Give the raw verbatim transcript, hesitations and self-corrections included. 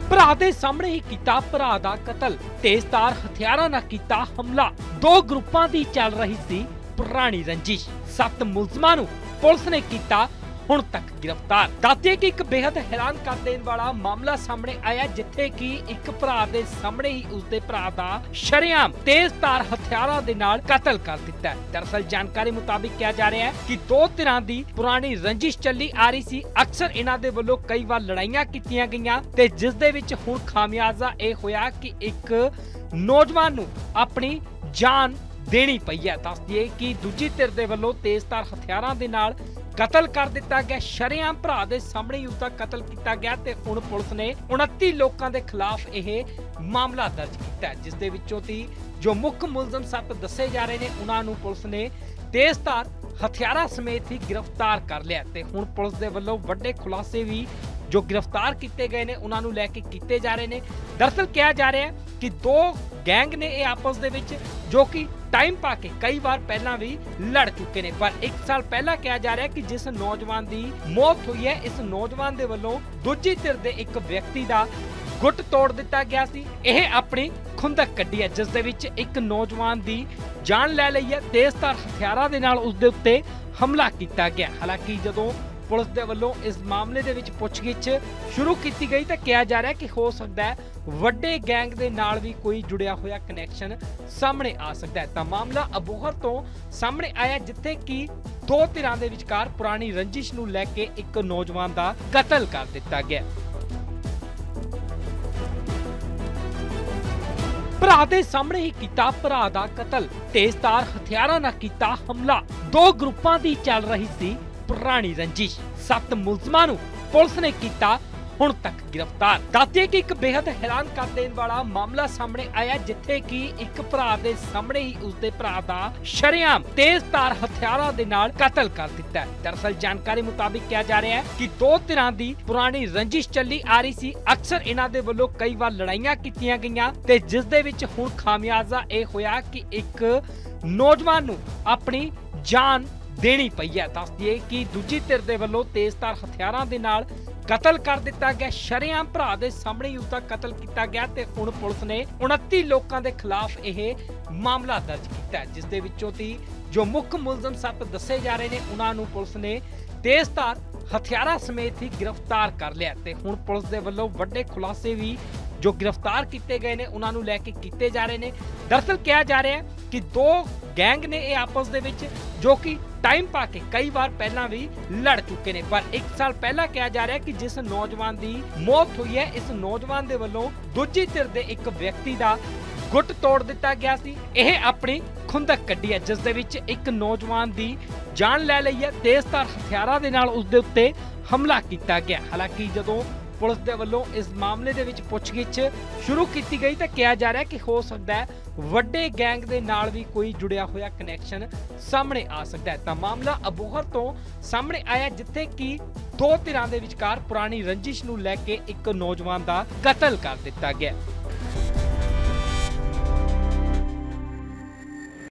ਭਰਾ ਦੇ ਸਾਹਮਣੇ ਹੀ ਕੀਤਾ ਭਰਾ ਦਾ ਕਤਲ, ਤੇਜ਼ਧਾਰ ਹਥਿਆਰਾਂ ਨਾਲ ਕੀਤਾ ਹਮਲਾ। ਦੋ ਗਰੁੱਪਾਂ ਦੀ ਚੱਲ ਰਹੀ ਸੀ ਪੁਰਾਣੀ ਰੰਜਿਸ਼। ਸੱਤ ਮੁਲਜ਼ਮਾਂ ਨੂੰ ਪੁਲਿਸ ਨੇ ਕੀਤਾ ਹੁਣ ਤੱਕ गिरफ्तार। ਦੱਸਦੇ ਕਿ ਇੱਕ ਬੇहद ਹੈਰਾਨ ਕਰ ਦੇਣ ਵਾਲਾ ਮਾਮਲਾ ਸਾਹਮਣੇ ਆਇਆ, ਜਿੱਥੇ ਕਿ ਇੱਕ ਭਰਾ ਦੇ ਸਾਹਮਣੇ ਹੀ ਉਸਦੇ ਭਰਾ ਦਾ ਸ਼ਰੇਆਮ ਤੇਜ਼ਧਾਰ ਹਥਿਆਰਾਂ ਦੇ ਨਾਲ ਕਤਲ ਕਰ ਦਿੱਤਾ। ਦਰਅਸਲ ਜਾਣਕਾਰੀ ਮੁਤਾਬਿਕ ਕਿਹਾ ਜਾ ਰਿਹਾ ਹੈ ਕਿ ਦੋ ਧਿਰਾਂ ਦੀ ਪੁਰਾਣੀ ਰੰਜਿਸ਼ ਚੱਲੀ ਆ ਰਹੀ ਸੀ। ਅਕਸਰ ਇਹਨਾਂ ਦੇ ਵੱਲੋਂ ਕਈ ਵਾਰ ਲੜਾਈਆਂ ਕੀਤੀਆਂ ਗਈਆਂ ਤੇ ਜਿਸ ਦੇ ਵਿੱਚ ਹੁਣ ਖਾਮਿਆਜ਼ਾ ਇਹ ਹੋਇਆ ਕਿ ਇੱਕ ਨੌਜਵਾਨ ਨੂੰ ਆਪਣੀ ਜਾਨ ਦੇਣੀ ਪਈ ਹੈ। ਦੱਸ ਦਈਏ ਕਿ ਦੂਜੀ ਧਿਰ ਦੇ ਵੱਲੋਂ ਤੇਜ਼ਧਾਰ ਹਥਿਆਰਾਂ ਦੇ ਨਾਲ ਕਤਲ ਕਰ ਦਿੱਤਾ ਗਿਆ। ਸ਼ਰੇਆਮ ਭਰਾ ਦੇ ਸਾਹਮਣੇ ਹੀ ਉਸਦਾ ਕਤਲ ਕੀਤਾ ਗਿਆ ਤੇ ਹੁਣ ਪੁਲਿਸ ਨੇ ਉਨੱਤੀ ਲੋਕਾਂ ਦੇ ਖਿਲਾਫ ਇਹ ਮਾਮਲਾ ਦਰਜ ਕੀਤਾ, ਜਿਸ ਦੇ ਵਿੱਚੋਂ ਦੀ ਜੋ ਮੁੱਖ ਮੁਲਜ਼ਮ ਸੱਤ ਦੱਸੇ ਜਾ ਰਹੇ ਨੇ ਉਹਨਾਂ ਨੂੰ ਪੁਲਿਸ ਨੇ ਤੇਜ਼ਧਾਰ ਹਥਿਆਰਾਂ ਸਮੇਤ ਹੀ ਗ੍ਰਿਫਤਾਰ ਕਰ ਲਿਆ ਤੇ ਹੁਣ ਪੁਲਿਸ ਦੇ ਵੱਲੋਂ ਵੱਡੇ ਖੁਲਾਸੇ ਵੀ ਜੋ ਗ੍ਰਿਫਤਾਰ ਕੀਤੇ ਗਏ ਨੇ ਉਹਨਾਂ ਨੂੰ ਲੈ ਕੇ ਕੀਤੇ ਜਾ ਰਹੇ ਨੇ। ਦਰਅਸਲ ਕਿਹਾ ਜਾ ਰਿਹਾ ਹੈ ਕਿ ਦੋ ਗੈਂਗ ਨੇ ਇਹ ਆਪਸ ਦੇ ਵਿੱਚ ਜੋ ਕਿ ਟਾਈਮ ਪਾ ਕੇ ਕਈ ਵਾਰ ਪਹਿਲਾਂ ਵੀ ਲੜ ਚੁੱਕੇ ਨੇ, ਪਰ ਇੱਕ ਸਾਲ ਪਹਿਲਾਂ ਕਿਹਾ ਜਾ ਰਿਹਾ ਕਿ ਜਿਸ ਨੌਜਵਾਨ ਦੀ ਮੌਤ ਹੋਈ ਹੈ ਇਸ ਨੌਜਵਾਨ ਦੇ ਵੱਲੋਂ ਦੂਜੀ ਧਿਰ ਦੇ ਇੱਕ ਵਿਅਕਤੀ ਦਾ ਗੁੱਟ ਤੋੜ ਦਿੱਤਾ ਗਿਆ ਸੀ। ਇਹ ਆਪਣੀ ਖੁੰਦਕ ਕੱਢੀ ਹੈ, ਜਿਸ ਦੇ ਵਿੱਚ ਇੱਕ ਨੌਜਵਾਨ ਦੀ ਜਾਨ ਲੈ ਲਈ ਹੈ। ਤੇਜ਼ਧਾਰ ਹਥਿਆਰਾਂ ਦੇ ਨਾਲ ਉਸ ਦੇ ਉੱਤੇ ਹਮਲਾ ਕੀਤਾ ਗਿਆ। ਹਾਲਾਂਕਿ ਜਦੋਂ ਪੁਲਿਸ ਦੇ ਵੱਲੋਂ ਇਸ ਮਾਮਲੇ ਦੇ ਵਿੱਚ ਪੁੱਛਗਿੱਛ ਸ਼ੁਰੂ ਕੀਤੀ ਗਈ ਤਾਂ ਕਿਹਾ ਜਾ ਰਿਹਾ ਕਿ ਹੋ ਸਕਦਾ ਹੈ ਵੱਡੇ ਗੈਂਗ ਦੇ ਨਾਲ ਵੀ ਕੋਈ ਜੁੜਿਆ ਹੋਇਆ ਕਨੈਕਸ਼ਨ ਸਾਹਮਣੇ ਆ ਸਕਦਾ ਹੈ। ਤਾਂ ਮਾਮਲਾ ਅਬੋਹਰ ਤੋਂ ਸਾਹਮਣੇ ਆਇਆ, ਜਿੱਥੇ ਕਿ ਦੋ ਧਿਰਾਂ ਦੇ ਵਿਚਕਾਰ ਪੁਰਾਣੀ ਰੰਜਿਸ਼ ਨੂੰ ਲੈ ਕੇ ਇੱਕ ਨੌਜਵਾਨ ਦਾ ਕਤਲ ਕਰ ਦਿੱਤਾ ਗਿਆ। ਭਰਾ ਦੇ ਸਾਹਮਣੇ ਹੀ ਕੀਤਾ ਭਰਾ ਦਾ ਕਤਲ, ਤੇਜ਼ਧਾਰ ਹਥਿਆਰਾਂ ਨਾਲ ਕੀਤਾ ਹਮਲਾ। ਦੋ ਗਰੁੱਪਾਂ ਦੀ ਚੱਲ ਰਹੀ ਸੀ ਪੁਰਾਣੀ ਰੰਜਿਸ਼। ਸੱਤ ਮੁਲਜ਼ਮਾਂ ਨੂੰ ਪੁਲਿਸ ਨੇ ਕੀਤਾ ਹੁਣ ਤੱਕ ਗ੍ਰਿਫਤਾਰ। ਦੱਸਦੇ ਕਿ ਇੱਕ ਬੇहद ਹੈਰਾਨ ਕਰ ਦੇਣ ਵਾਲਾ ਮਾਮਲਾ ਸਾਹਮਣੇ ਆਇਆ, ਜਿੱਥੇ ਕਿ ਇੱਕ ਭਰਾ ਦੇ ਸਾਹਮਣੇ ਹੀ ਉਸਦੇ ਭਰਾ ਦਾ ਸ਼ਰੇਆਮ ਤੇਜ਼ਧਾਰ ਹਥਿਆਰਾਂ ਦੇ ਨਾਲ ਕਤਲ ਕਰ ਦਿੱਤਾ। ਦਰਅਸਲ ਜਾਣਕਾਰੀ ਮੁਤਾਬਿਕ ਕਿਹਾ ਜਾ ਰਿਹਾ ਹੈ ਕਿ ਦੋ ਧਿਰਾਂ ਦੀ ਪੁਰਾਣੀ ਰੰਜਿਸ਼ ਚੱਲੀ ਆ ਰਹੀ ਸੀ। ਅਕਸਰ ਇਹਨਾਂ ਦੇ ਵੱਲੋਂ ਕਈ ਵਾਰ ਲੜਾਈਆਂ ਕੀਤੀਆਂ ਗਈਆਂ ਤੇ ਜਿਸ ਦੇ ਵਿੱਚ ਹੁਣ ਖਾਮਿਆਜ਼ਾ ਇਹ ਹੋਇਆ ਕਿ ਇੱਕ ਨੌਜਵਾਨ ਨੂੰ ਆਪਣੀ ਜਾਨ ਦੇਣੀ ਪਈ ਹੈ। ਦੱਸ ਦਈਏ ਕਿ ਦੂਜੀ ਧਿਰ ਦੇ ਵੱਲੋਂ ਤੇਜ਼ਧਾਰ ਹਥਿਆਰਾਂ ਦੇ ਨਾਲ ਕਤਲ ਕਰ ਦਿੱਤਾ ਗਿਆ। ਸ਼ਰੇਆਮ ਭਰਾ ਦੇ ਸਾਹਮਣੇ ਹੀ ਉਸਦਾ ਕਤਲ ਕੀਤਾ ਗਿਆ ਤੇ ਹੁਣ ਪੁਲਿਸ ਨੇ ਉਨੱਤੀ ਲੋਕਾਂ ਦੇ ਖਿਲਾਫ ਇਹ ਮਾਮਲਾ ਦਰਜ ਕੀਤਾ, ਜਿਸ ਦੇ ਵਿੱਚੋਂ ਦੀ ਜੋ ਮੁੱਖ ਮੁਲਜ਼ਮ ਸੱਤ ਦੱਸੇ ਜਾ ਰਹੇ ਨੇ ਉਹਨਾਂ ਨੂੰ ਪੁਲਿਸ ਨੇ ਤੇਜ਼ਧਾਰ ਹਥਿਆਰਾਂ ਸਮੇਤ ਹੀ ਗ੍ਰਿਫਤਾਰ ਕਰ ਲਿਆ ਤੇ ਹੁਣ ਪੁਲਿਸ ਦੇ ਵੱਲੋਂ ਵੱਡੇ ਖੁਲਾਸੇ ਵੀ ਜੋ ਗ੍ਰਿਫਤਾਰ ਕੀਤੇ ਗਏ ਨੇ ਉਹਨਾਂ ਨੂੰ ਲੈ ਕੇ ਕੀਤੇ ਜਾ ਰਹੇ ਨੇ। ਦਰਅਸਲ ਕਿਹਾ ਜਾ ਰਿਹਾ ਹੈ ਕਿ ਦੋ ਗੈਂਗ ਨੇ ਇਹ ਆਪਸ ਦੇ ਵਿੱਚ ਜੋ ਕਿ ਟਾਈਮ ਪਾ ਕੇ ਕਈ ਵਾਰ ਪਹਿਲਾਂ ਵੀ ਲੜ ਚੁੱਕੇ ਨੇ, ਪਰ ਇੱਕ ਸਾਲ ਪਹਿਲਾਂ ਕਿਹਾ ਜਾ ਰਿਹਾ ਕਿ ਜਿਸ ਨੌਜਵਾਨ ਦੀ ਮੌਤ ਹੋਈ ਹੈ ਇਸ ਨੌਜਵਾਨ ਦੇ ਵੱਲੋਂ ਦੂਜੀ ਧਿਰ ਦੇ ਇੱਕ ਵਿਅਕਤੀ ਦਾ ਗੁੱਟ ਤੋੜ ਦਿੱਤਾ ਗਿਆ ਸੀ। ਇਹ ਆਪਣੀ ਖੁੰਦਕ ਕੱਢੀ ਹੈ, ਜਿਸ ਦੇ ਵਿੱਚ ਇੱਕ ਨੌਜਵਾਨ ਦੀ ਜਾਨ ਲੈ ਲਈ ਹੈ। ਤੇਜ਼ਧਾਰ ਹਥਿਆਰਾਂ ਦੇ ਨਾਲ ਉਸ ਦੇ ਉੱਤੇ ਹਮਲਾ ਕੀਤਾ ਗਿਆ। ਹਾਲਾਂਕਿ ਜਦੋਂ ਪੁਲਿਸ ਦੇ ਵੱਲੋਂ ਇਸ ਮਾਮਲੇ ਦੇ ਵਿੱਚ ਪੁੱਛਗਿੱਛ ਸ਼ੁਰੂ ਕੀਤੀ ਗਈ ਤਾਂ ਕਿਹਾ ਜਾ ਰਿਹਾ ਕਿ ਹੋ ਸਕਦਾ ਹੈ ਵੱਡੇ ਗੈਂਗ ਦੇ ਨਾਲ ਵੀ ਕੋਈ ਜੁੜਿਆ ਹੋਇਆ ਕਨੈਕਸ਼ਨ ਸਾਹਮਣੇ ਆ ਸਕਦਾ ਹੈ। ਤਾਂ ਮਾਮਲਾ ਅਬੋਹਰ ਤੋਂ ਸਾਹਮਣੇ ਆਇਆ, ਜਿੱਥੇ ਕਿ ਦੋ ਧਿਰਾਂ ਦੇ ਵਿਚਕਾਰ ਪੁਰਾਣੀ ਰੰਜਿਸ਼ ਨੂੰ ਲੈ ਕੇ ਇੱਕ ਨੌਜਵਾਨ ਦਾ ਕਤਲ ਕਰ ਦਿੱਤਾ ਗਿਆ।